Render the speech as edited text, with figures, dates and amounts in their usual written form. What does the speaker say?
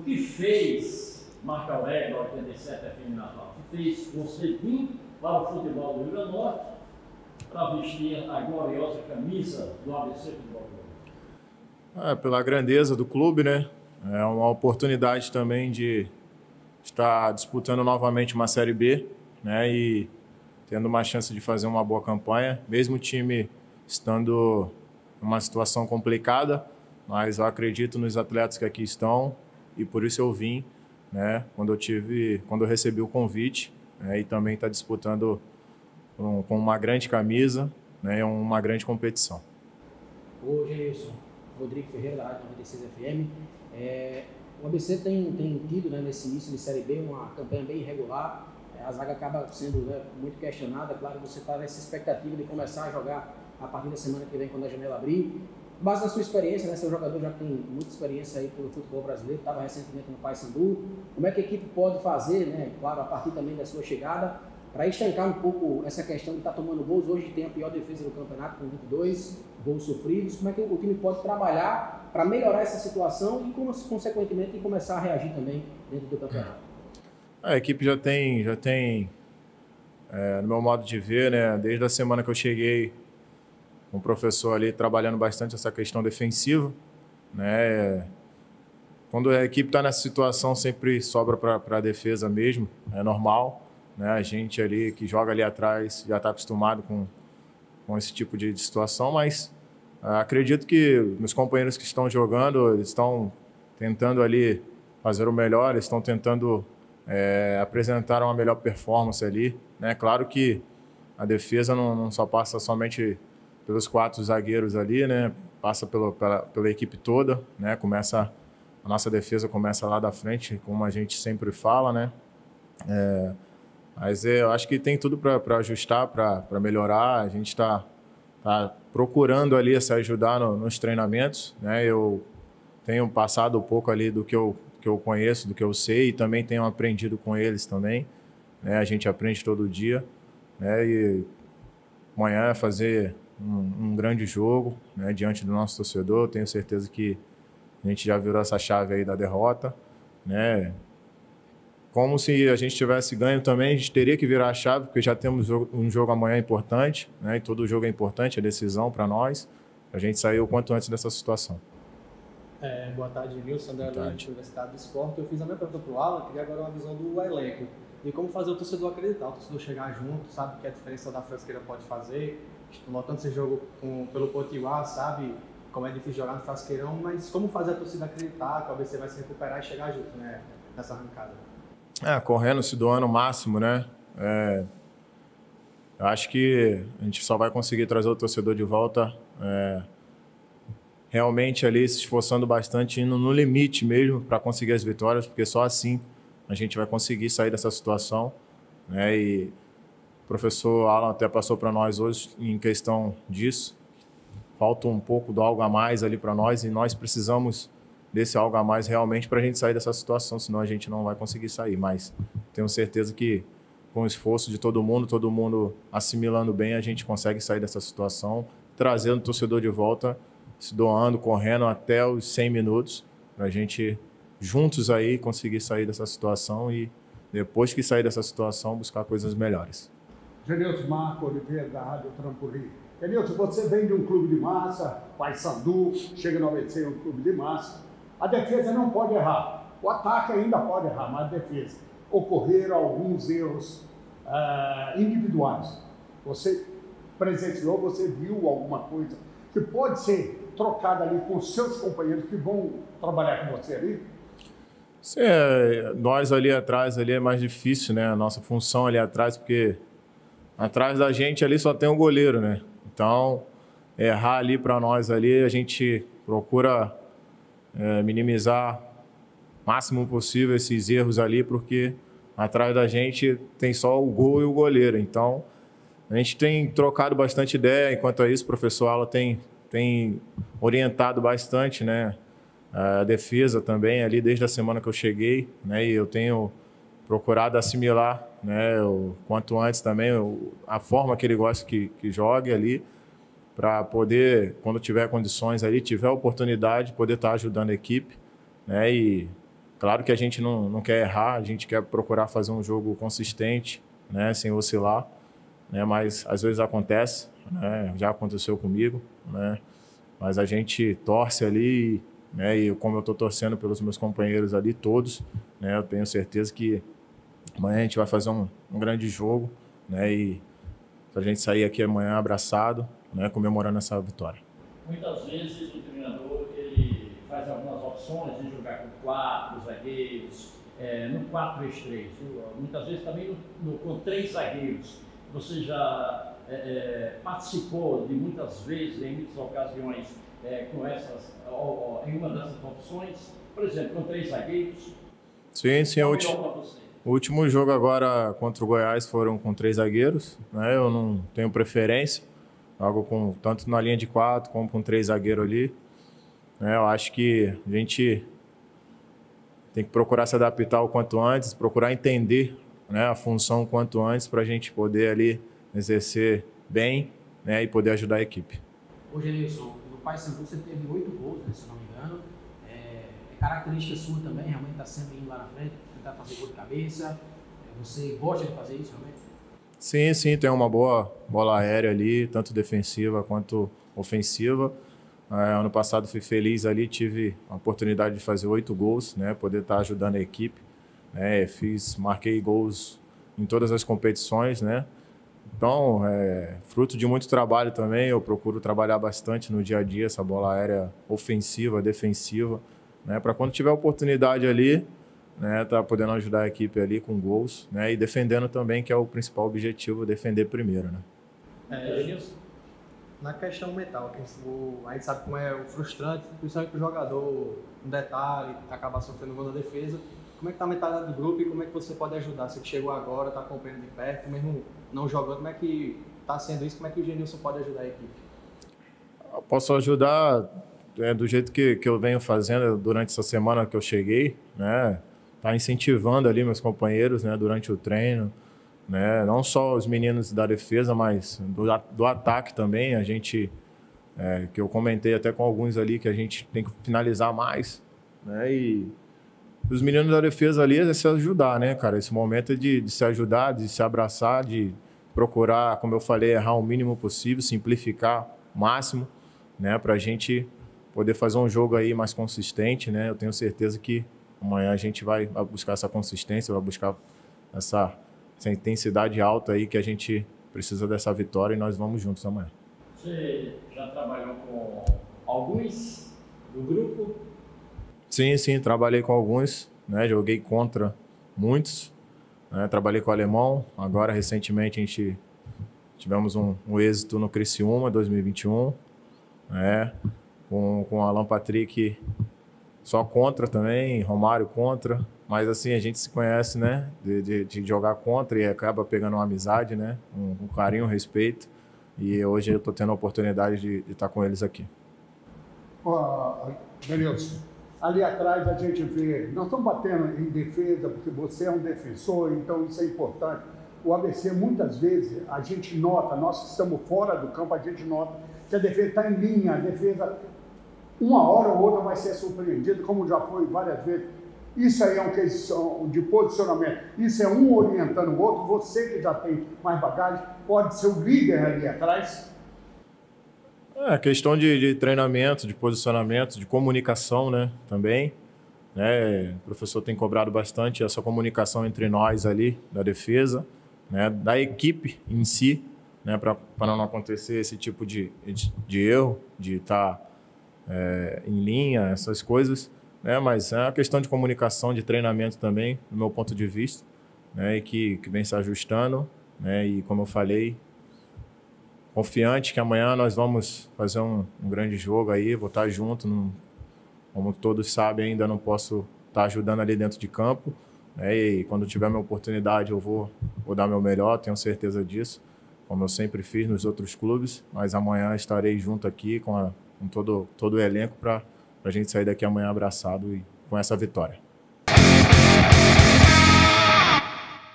que fez Marco Aurélio, 87 FM Natal, que fez você vir para o futebol do Rio Grande do Norte para vestir a gloriosa camisa do ABC Futebol Clube? Pela grandeza do clube, né? É uma oportunidade também de estar disputando novamente uma Série B, né? E tendo uma chance de fazer uma boa campanha, mesmo o time estando em uma situação complicada, mas eu acredito nos atletas que aqui estão e por isso eu vim, né? Quando eu recebi o convite, né? E também está disputando com uma grande camisa, né? Uma grande competição. Ô, Geilson, Rodrigo Ferreira, da Rádio 96 FM. O ABC tem tido, né, nesse início de Série B uma campanha bem irregular. A zaga acaba sendo, né, muito questionada. Claro, você está nessa expectativa de começar a jogar a partir da semana que vem, quando a janela abrir. Com base na sua experiência, né, seu jogador já tem muita experiência aí pelo futebol brasileiro, estava recentemente no Paysandu. Como é que a equipe pode fazer, né, claro, a partir também da sua chegada, para estancar um pouco essa questão de estar tomando gols? Hoje tem a pior defesa do campeonato, com 22 gols sofridos. Como é que o time pode trabalhar para melhorar essa situação e, consequentemente, começar a reagir também dentro do campeonato? A equipe já tem no meu modo de ver, né, desde a semana que eu cheguei, um professor ali trabalhando bastante essa questão defensiva, né? Quando a equipe está nessa situação, sempre sobra para a defesa mesmo, é normal, né? A gente ali que joga ali atrás já está acostumado com esse tipo de situação, mas acredito que meus companheiros que estão jogando, eles estão tentando ali fazer o melhor, eles estão tentando apresentar uma melhor performance ali, né? Claro que a defesa não só passa somente pelos 4 zagueiros ali, né? Passa pela equipe toda, né? A nossa defesa começa lá da frente, como a gente sempre fala, né? Mas eu acho que tem tudo para ajustar, para melhorar. A gente está procurando ali se ajudar nos treinamentos, né? Eu tenho passado um pouco ali do que eu conheço, do que eu sei, e também tenho aprendido com eles também, né? A gente aprende todo dia, né? E amanhã é fazer um grande jogo, né, diante do nosso torcedor. Tenho certeza que a gente já virou essa chave aí da derrota, né? Como se a gente tivesse ganho também, a gente teria que virar a chave, porque já temos um jogo amanhã importante, né? E todo jogo é importante, é decisão para nós. A gente sair o quanto antes dessa situação. Boa tarde, Nilson, André Luiz, Universidade do Esporte. Eu fiz a minha pergunta para o Alan, queria agora uma visão do elenco. E como fazer o torcedor acreditar, o torcedor chegar junto, sabe que a diferença da Frasqueira pode fazer. Notando esse jogo pelo Potiguar, sabe como é difícil jogar no Frasqueirão, mas como fazer a torcida acreditar que o ABC vai se recuperar e chegar junto, né, nessa arrancada? Correndo, se doando o máximo, né? Eu acho que a gente só vai conseguir trazer o torcedor de volta realmente ali se esforçando bastante, indo no limite mesmo para conseguir as vitórias, porque só assim a gente vai conseguir sair dessa situação, né? E o professor Alan até passou para nós hoje em questão disso. Falta um pouco do algo a mais ali para nós e nós precisamos desse algo a mais realmente para a gente sair dessa situação, senão a gente não vai conseguir sair. Mas tenho certeza que com o esforço de todo mundo assimilando bem, a gente consegue sair dessa situação, trazendo o torcedor de volta, se doando, correndo até os 100 minutos, para a gente juntos aí conseguir sair dessa situação e depois que sair dessa situação buscar coisas melhores. Genilson Marco Oliveira, da Rádio Trampolim. Genilson, você vem de um clube de massa, Paysandu, chega no ABC, um clube de massa. A defesa não pode errar. O ataque ainda pode errar, mas a defesa. Ocorreram alguns erros individuais. Você presenciou, você viu alguma coisa que pode ser trocada ali com seus companheiros que vão trabalhar com você ali? Sim, nós ali atrás ali é mais difícil, né? A nossa função ali atrás, porque atrás da gente ali só tem o goleiro, né? Então, errar ali para nós ali, a gente procura minimizar o máximo possível esses erros ali, porque atrás da gente tem só o gol e o goleiro. Então, a gente tem trocado bastante ideia. Enquanto a isso, o professor Alan tem orientado bastante, né? A defesa também ali desde a semana que eu cheguei, né? E eu tenho procurado assimilar, né, o quanto antes também a forma que ele gosta que jogue ali, para poder, quando tiver condições ali, tiver oportunidade, poder estar ajudando a equipe, né? E Claro que a gente não quer errar, a gente quer procurar fazer um jogo consistente, né, sem oscilar, né, mas às vezes acontece, né, já aconteceu comigo, né, mas a gente torce ali, né, e como eu estou torcendo pelos meus companheiros ali todos, né, eu tenho certeza que amanhã a gente vai fazer um grande jogo, né, e a gente sair aqui amanhã abraçado, né, comemorando essa vitória. Muitas vezes o treinador ele faz algumas opções de jogar com 4 zagueiros, no 4-3-3, muitas vezes também com 3 zagueiros. Você já participou de muitas vezes, em muitas ocasiões, em uma dessas opções, por exemplo, com 3 zagueiros? Sim, o último jogo agora contra o Goiás foram com 3 zagueiros, né? Eu não tenho preferência, jogo tanto na linha de 4 como com 3 zagueiros ali. Né? Eu acho que a gente tem que procurar se adaptar o quanto antes, procurar entender, né, a função o quanto antes para a gente poder ali exercer bem, né, e poder ajudar a equipe. Ô Genilson, no Paysandu você teve 8 gols, né, se não me engano. É característica sua também, realmente está sempre indo lá na frente, tentar fazer gol de cabeça. Você gosta de fazer isso realmente? Sim, tem uma boa bola aérea ali, tanto defensiva quanto ofensiva. Ano passado fui feliz ali, tive a oportunidade de fazer 8 gols, né, poder estar ajudando a equipe. Marquei gols em todas as competições, né? Então, fruto de muito trabalho também, eu procuro trabalhar bastante no dia a dia essa bola aérea ofensiva, defensiva, né? Para quando tiver oportunidade ali, né, tá podendo ajudar a equipe ali com gols, né? E defendendo também, que é o principal objetivo, defender primeiro, né? Na questão mental, a gente sabe como é o frustrante, principalmente para o jogador, um detalhe, acabar sofrendo gol na defesa. Como é que está a mentalidade do grupo e como é que você pode ajudar? Você que chegou agora, está acompanhando de perto, mesmo não jogando, como é que está sendo isso? Como é que o Genilson pode ajudar a equipe? Eu posso ajudar do jeito que eu venho fazendo durante essa semana que eu cheguei, né? Tá incentivando ali meus companheiros, né, durante o treino, né? Não só os meninos da defesa, mas do ataque também. A gente, que eu comentei até com alguns ali, que a gente tem que finalizar mais, né? E os meninos da defesa ali é se ajudar, né, cara? Esse momento é de se ajudar, de se abraçar, de procurar, como eu falei, errar o mínimo possível, simplificar o máximo, né, para a gente poder fazer um jogo aí mais consistente, né? Eu tenho certeza que amanhã a gente vai buscar essa consistência, vai buscar essa intensidade alta aí que a gente precisa dessa vitória e nós vamos juntos amanhã. Você já trabalhou com alguns do grupo? Sim, trabalhei com alguns, né? Joguei contra muitos, né? Trabalhei com o Alemão, agora recentemente a gente tivemos um êxito no Criciúma 2021, né? Com o Alan Patrick só contra também, Romário contra, mas assim, a gente se conhece, né, de jogar contra e acaba pegando uma amizade, né, um carinho, um respeito, e hoje eu estou tendo a oportunidade de estar com eles aqui. Genilson, ali atrás a gente vê, nós estamos batendo em defesa, porque você é um defensor, então isso é importante. O ABC, muitas vezes, a gente nota, nós que estamos fora do campo, a gente nota que a defesa está em linha, a defesa, uma hora ou outra vai ser surpreendida, como já foi várias vezes. Isso aí é uma questão de posicionamento, isso é um orientando o outro, você que já tem mais bagagem, pode ser o líder ali atrás. Questão de treinamento, de posicionamento, de comunicação, né, também. O professor tem cobrado bastante essa comunicação entre nós ali, da defesa, né, da equipe em si, né, para não acontecer esse tipo de erro, de estar em linha, essas coisas, né, mas é uma questão de comunicação, de treinamento também, do meu ponto de vista, né, e que vem se ajustando, né, e como eu falei, confiante que amanhã nós vamos fazer um grande jogo aí, vou estar junto, como todos sabem, ainda não posso estar ajudando ali dentro de campo, né, e quando tiver minha oportunidade eu vou dar meu melhor, tenho certeza disso, como eu sempre fiz nos outros clubes, mas amanhã estarei junto aqui com todo o elenco para a gente sair daqui amanhã abraçado e com essa vitória.